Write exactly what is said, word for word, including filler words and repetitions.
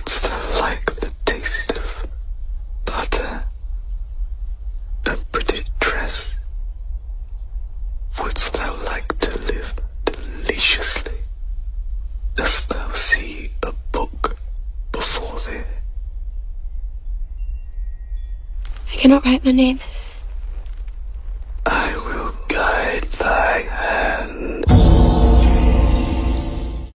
Wouldst thou like the taste of butter, a pretty dress? Wouldst thou like to live deliciously? Dost thou see a book before thee? I cannot write my name.